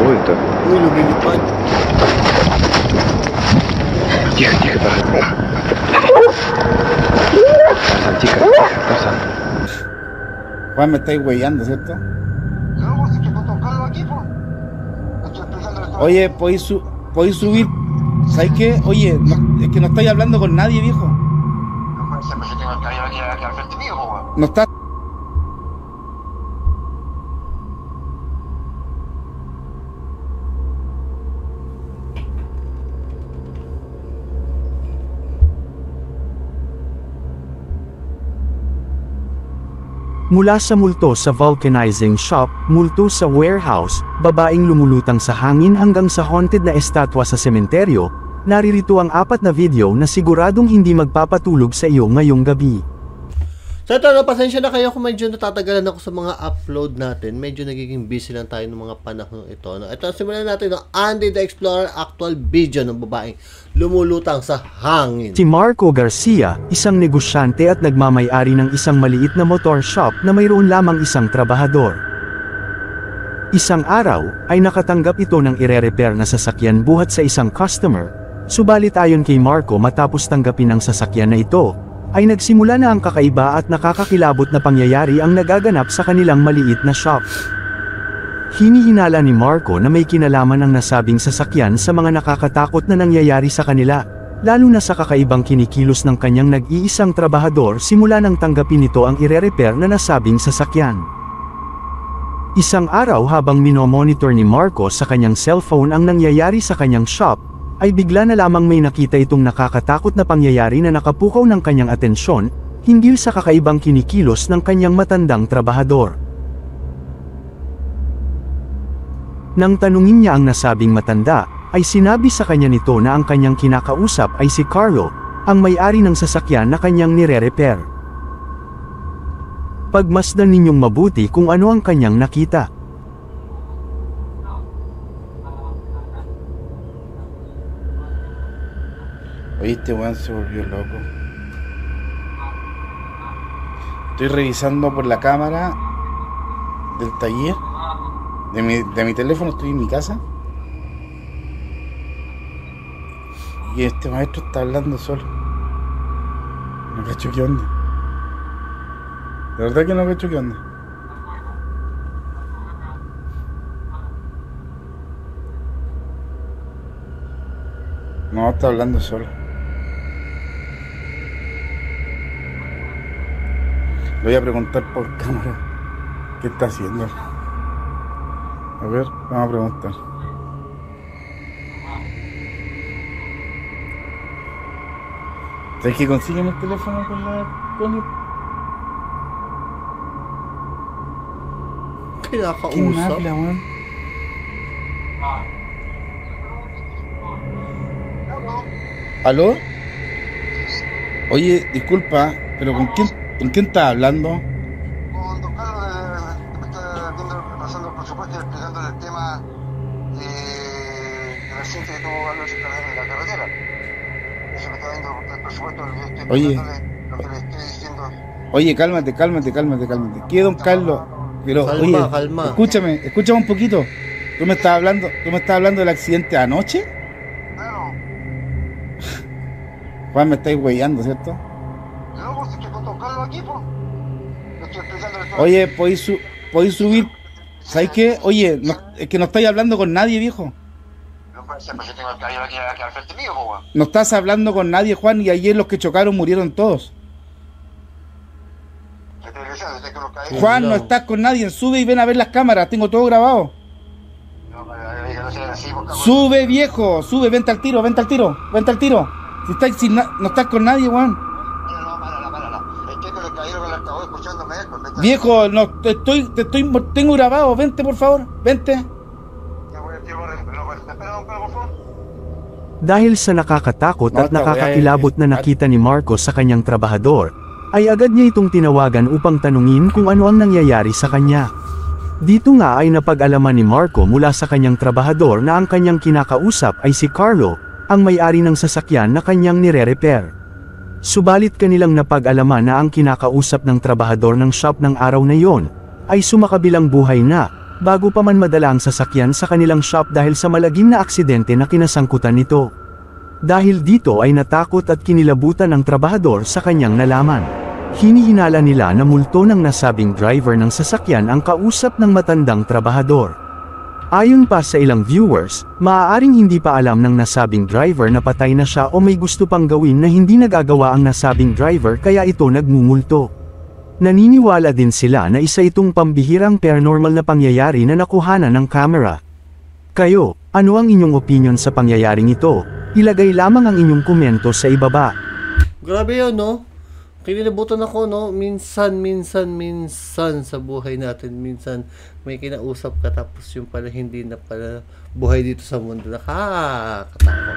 Кто это? Uy, lumilipad. Тихо, тихо, Тарзан. Тарзан, тихо, Тарзан. Juan, me estáis huellando, ¿cierto? No, pues es que con tocarlo aquí, pues. Estoy explicándole todo. Oye, ¿podéis subir? ¿Sabes qué? Oye, es que no estáis hablando con nadie, viejo. No, pues siempre se tengo el cabello aquí al frente mío, pues, weón. No está. Mula sa multo sa vulcanizing shop, multo sa warehouse, babaeng lumulutang sa hangin hanggang sa haunted na estatwa sa sementeryo, naririto ang 4 na video na siguradong hindi magpapatulog sa iyo ngayong gabi. So ito, no, pasensya na kayo kung medyo natatagalan ako sa mga upload natin. Medyo nagiging busy lang tayo ng mga panahon ito. No? Ito, simulan natin, no? Andy the Explorer, actual video ng babaeng lumulutang sa hangin. Si Marco Garcia, isang negosyante at nagmamay-ari ng isang maliit na motor shop na mayroon lamang isang trabahador. Isang araw, ay nakatanggap ito ng ire-repair na sasakyan buhat sa isang customer, subalit ayon kay Marco matapos tanggapin ang sasakyan na ito, ay nagsimula na ang kakaiba at nakakakilabot na pangyayari ang nagaganap sa kanilang maliit na shop. Hinihinala ni Marco na may kinalaman ang nasabing sasakyan sa mga nakakatakot na nangyayari sa kanila, lalo na sa kakaibang kinikilos ng kanyang nag-iisang trabahador simula nang tanggapin nito ang ire-repair na nasabing sasakyan. Isang araw habang minomonitor ni Marco sa kanyang cellphone ang nangyayari sa kanyang shop, ay bigla na lamang may nakita itong nakakatakot na pangyayari na nakapukaw ng kanyang atensyon, hinggil sa kakaibang kinikilos ng kanyang matandang trabahador. Nang tanungin niya ang nasabing matanda, ay sinabi sa kanya nito na ang kanyang kinakausap ay si Carlo, ang may-ari ng sasakyan na kanyang nire-repair. Pagmasdan ninyong mabuti kung ano ang kanyang nakita. Oye, este weón se volvió loco. Estoy revisando por la cámara del taller de mi teléfono, estoy en mi casa. Y este maestro está hablando solo. No cacho qué onda. De verdad que no cacho qué onda. No, está hablando solo. Le voy a preguntar por cámara qué está haciendo. A ver, vamos a preguntar. ¿Sabes que consiguen el teléfono con la Connie? ¿Quién Pinakausap. habla, weón? ¿Aló? Oye, disculpa, pero ¿con quién estás hablando? Con don Carlos, me está viendo, pasando el presupuesto y explicándole el tema del accidente que tuvo anoche en la carretera. Eso me está viendo el presupuesto, le estoy Oye. explicándole lo que le estoy diciendo. Oye, cálmate. ¿Qué, don Carlos? Pero, Calma, oye, calma. escúchame un poquito. ¿Tú me estás hablando del accidente de anoche? Claro. Juan, me estáis huellando, ¿cierto? No, pues es que con tocarlo aquí, pues. Le estoy explicándole todo. Oye, ¿podéis subir? ¿Sabes qué? Oye, es que no estáis hablando con nadie, viejo. No, pues siempre se tengo el cabello aquí al frente mío, pues, weón. No estás hablando con nadie, Juan, y ayer los que chocaron murieron todos. Le estoy diciendo, desde que los cabellos. Juan, no estás con nadie, sube y ven a ver las cámaras, tengo todo grabado. No, no sean así, por favor. Sube, viejo, sube, vente al tiro. Si no estás con nadie, Juan. Párala. Estoy con el caballero con el altavoz escuchándome esto. Viejo, no, tengo grabado, vente por favor, vente. Ya voy a decir, espera, por favor. Dahil sa nakakatakot at nakakakilabot na nakita ni Marco sa kanyang trabahador, ay agad niya itong tinawagan upang tanungin kung ano ang nangyayari sa kanya. Dito nga ay napag-alaman ni Marco mula sa kanyang trabahador na ang kanyang kinakausap ay si Carlo, ang may-ari ng sasakyan na kanyang nire-repair. Subalit kanilang napag-alaman na ang kinakausap ng trabahador ng shop ng araw na yon, ay sumakabilang buhay na, bago pa man madala ang sasakyan sa kanilang shop dahil sa malagim na aksidente na kinasangkutan nito. Dahil dito ay natakot at kinilabutan ng trabahador sa kanyang nalaman. Hinihinala nila na multo ng nasabing driver ng sasakyan ang kausap ng matandang trabahador. Ayon pa sa ilang viewers, maaaring hindi pa alam ng nasabing driver na patay na siya o may gusto pang gawin na hindi nagagawa ang nasabing driver kaya ito nagmumulto. Naniniwala din sila na isa itong pambihirang paranormal na pangyayari na nakuhanan ng camera. Kayo, ano ang inyong opinion sa pangyayaring ito? Ilagay lamang ang inyong komento sa ibaba. Grabe yun, no? Kinilabutan ako, no? Minsan sa buhay natin. Minsan may kinausap ka tapos yung pala hindi na pala buhay dito sa mundo. Nakakatakot.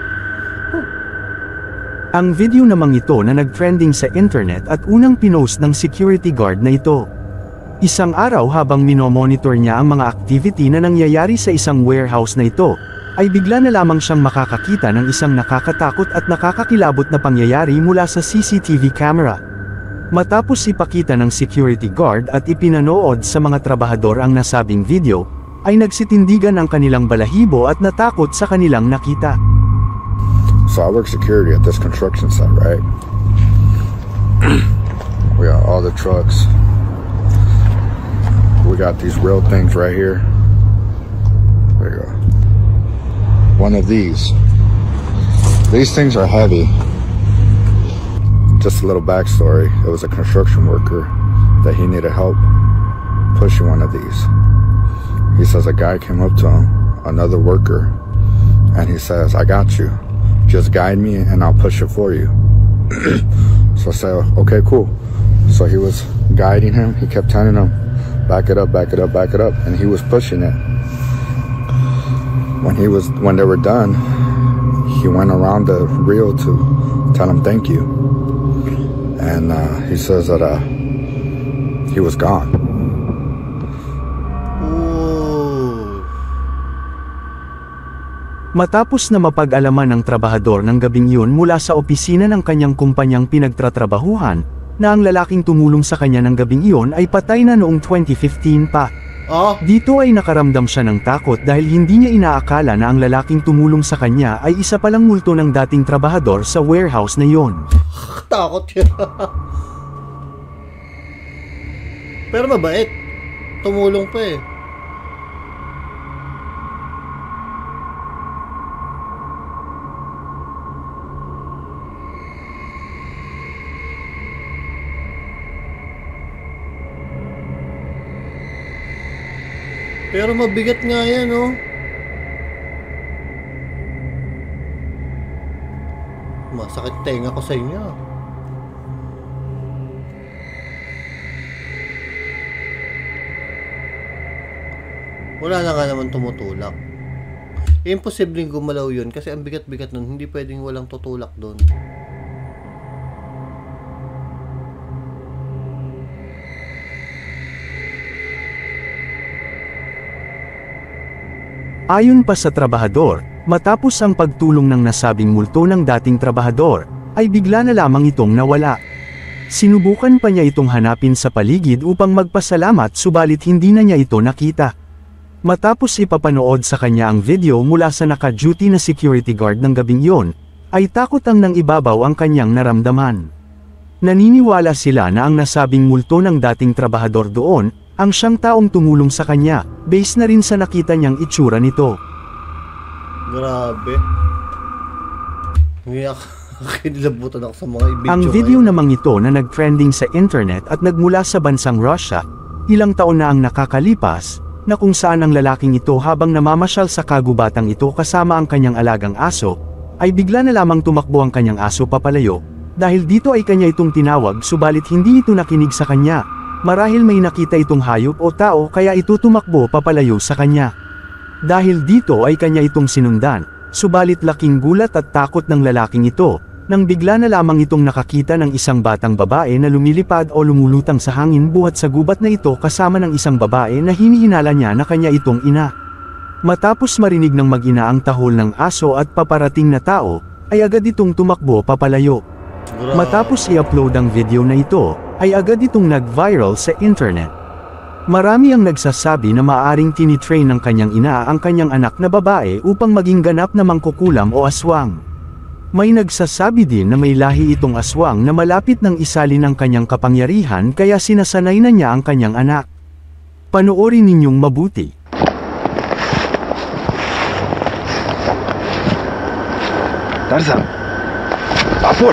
Ang video namang ito na nag-trending sa internet at unang pinost ng security guard na ito. Isang araw habang minomonitor niya ang mga activity na nangyayari sa isang warehouse na ito, ay bigla na lamang siyang makakakita ng isang nakakatakot at nakakakilabot na pangyayari mula sa CCTV camera. Matapos ipakita ng security guard at ipinanood sa mga trabahador ang nasabing video, ay nagsitindigan ang kanilang balahibo at natakot sa kanilang nakita. So I work security at this construction site, right? We got all the trucks. We got these real things right here. There you go. One of these things are heavy. Just a little backstory. It was a construction worker that he needed help pushing one of these. He says a guy came up to him, another worker, and he says, "I got you. Just guide me and I'll push it for you." So I said, "Okay, cool." So he was guiding him. He kept telling him, back it up, back it up, back it up. And he was pushing it. When they were done, he went around the reel to tell him thank you. And he says that he was gone. Matapos na mapag-alaman ng trabahador ng gabing yun mula sa opisina ng kanyang kumpanyang pinagtatrabahuhan, na ang lalaking tumulong sa kanya ng gabing iyon ay patay na noong 2015 pa. Dito ay nakaramdam siya ng takot dahil hindi niya inaakala na ang lalaking tumulong sa kanya ay isa palang multo ng dating trabahador sa warehouse na iyon. Takot yun. Pero mabait. Tumulong pa eh. Pero mabigat nga yan, oh. Masakit tenga ko sa inyo. Wala na nga naman tumutulak. Imposibleng gumalaw yun kasi ang bigat-bigat nun. Hindi pwedeng walang tutulak doon. Ayon pa sa trabahador, matapos ang pagtulong ng nasabing multo ng dating trabahador, ay bigla na lamang itong nawala. Sinubukan pa niya itong hanapin sa paligid upang magpasalamat subalit hindi na niya ito nakita. Matapos ipapanood sa kanya ang video mula sa naka-duty na security guard ng gabing iyon, ay takot ang nang ibabaw ang kanyang naramdaman. Naniniwala sila na ang nasabing multo ng dating trabahador doon, ang siyang taong tumulong sa kanya, base na rin sa nakita niyang itsura nito. Grabe. Hindi ako kinilabutan ako sa mga video. Ang video namang ito na nag-trending sa internet at nagmula sa bansang Russia, ilang taon na ang nakakalipas, na kung saan ang lalaking ito habang namamasyal sa kagubatang ito kasama ang kanyang alagang aso, ay bigla na lamang tumakbo ang kanyang aso papalayo, dahil dito ay kanya itong tinawag subalit hindi ito nakinig sa kanya. Marahil may nakita itong hayop o tao kaya ito tumakbo papalayo sa kanya. Dahil dito ay kanya itong sinundan, subalit laking gulat at takot ng lalaking ito, nang bigla na lamang itong nakakita ng isang batang babae na lumilipad o lumulutang sa hangin buhat sa gubat na ito kasama ng isang babae na hinihinala niya na kanya itong ina. Matapos marinig ng mag-ina ang tahol ng aso at paparating na tao, ay agad itong tumakbo papalayo. Matapos i-upload ang video na ito, ay agad itong nag-viral sa internet. Marami ang nagsasabi na maaaring tinitrain ng kanyang ina ang kanyang anak na babae upang maging ganap na mangkukulam o aswang. May nagsasabi din na may lahi itong aswang na malapit ng isalin ang kanyang kapangyarihan kaya sinasanay na niya ang kanyang anak. Panoorin ninyong mabuti. Тарзан! Апорт!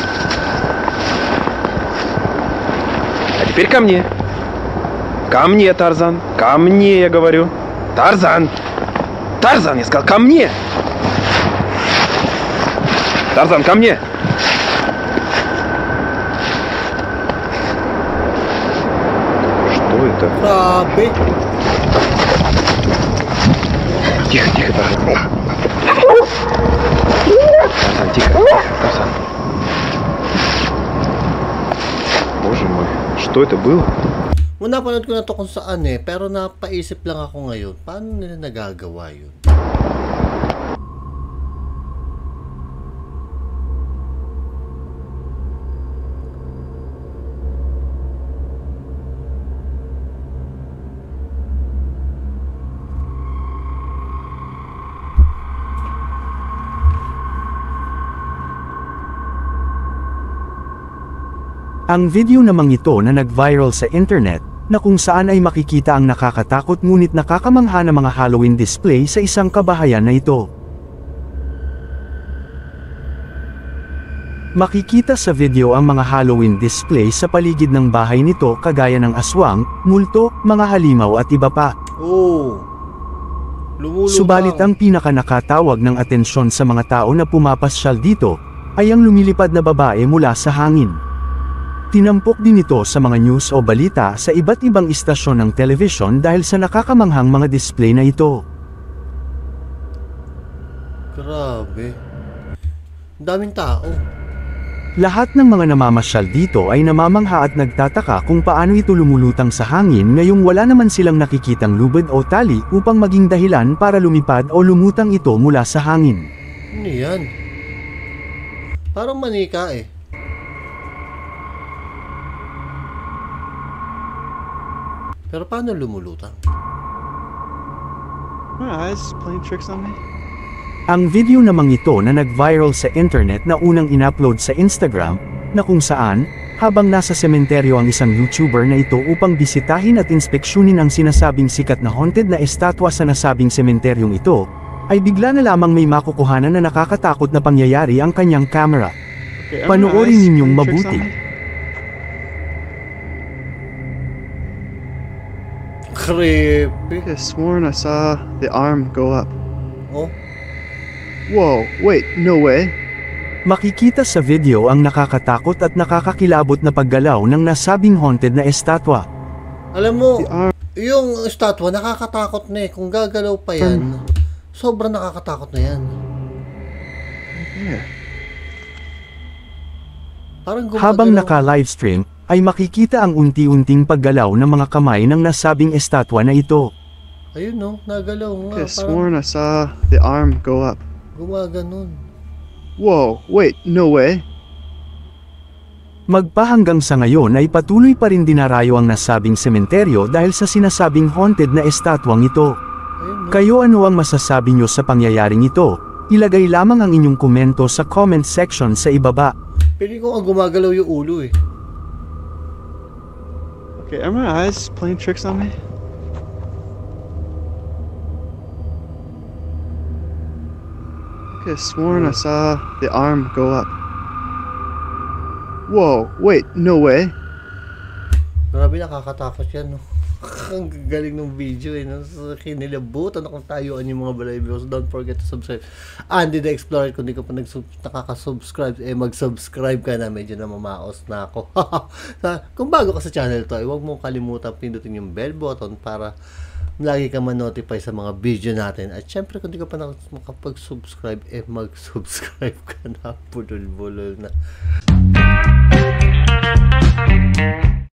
А теперь ко мне. Ко мне, Тарзан. Ко мне, я говорю. Тарзан! Тарзан, я сказал, ко мне! Тарзан, ко мне! Что это? Grabe. Тихо, тихо, Тарзан. Тарзан, тихо. Тарзан. Боже мой, что это было? Napanood ko na to kung saan pero napaisip lang ako ngayon, paano nila nagagawa yun? Ang video namang ito na nag-viral sa internet, na kung saan ay makikita ang nakakatakot ngunit nakakamangha na mga Halloween display sa isang kabahayan na ito. Makikita sa video ang mga Halloween display sa paligid ng bahay nito kagaya ng aswang, multo, mga halimaw at iba pa. Lumulutang. Subalit ang pinakanakatawag ng atensyon sa mga tao na pumapasyal dito, ay ang lumilipad na babae mula sa hangin. Tinampok din ito sa mga news o balita sa iba't ibang istasyon ng television dahil sa nakakamanghang mga display na ito. Grabe. Daming tao. Lahat ng mga namamasyal dito ay namamangha at nagtataka kung paano ito lumulutang sa hangin ngayong wala naman silang nakikitang lubid o tali upang maging dahilan para lumipad o lumutang ito mula sa hangin. Ano yan? Parang manika Pero paano lumulutang? My eyes playing tricks on me. Ang video namang ito na nag-viral sa internet na unang in-upload sa Instagram, na kung saan, habang nasa sementeryo ang isang YouTuber na ito upang bisitahin at inspeksyonin ang sinasabing sikat na haunted na estatwa sa nasabing sementeryong ito, ay bigla na lamang may makukuhanan na nakakatakot na pangyayari ang kanyang camera. Okay, Panoorin ninyong mabuti. Creepy. I could have sworn I saw the arm go up. Oh, Whoa, wait, no way. Makikita sa video ang nakakatakot at nakakakilabot na paggalaw ng nasabing haunted na estatwa. alam mo, The arm. yung estatwa nakakatakot na Kung gagalaw pa yan, sobrang nakakatakot na yan. Yeah. Parang Habang naka-livestream, ay makikita ang unti-unting paggalaw ng mga kamay ng nasabing estatwa na ito. Ayun nagalaw I nga. could have Parang sworn I saw the arm go up. gumaganon. Whoa, wait, no way. Magpahanggang sa ngayon ay patuloy pa rin dinarayo ang nasabing sementeryo dahil sa sinasabing haunted na estatwang ito. Ayun Kayo ano ang masasabi nyo sa pangyayaring ito? Ilagay lamang ang inyong komento sa comment section sa ibaba. Pili ko ang gumagalaw yung ulo Okay, are my eyes playing tricks on me? I could have sworn I saw the arm go up. Whoa, wait, no way. Grabe, nakakatakot yan Ang galing ng video Kinilabutan akong tayuan yung mga balay videos. Don't forget to subscribe. Andy the Explorer, kung di ka pa nakaka-subscribe, mag-subscribe ka na. Medyo namamaos na ako. Kung bago ka sa channel to, huwag mong kalimutan pindutin yung bell button para lagi ka ma-notify sa mga video natin. At syempre, kung di ka pa nakapag-subscribe, mag-subscribe ka na. Bulol-bulol na.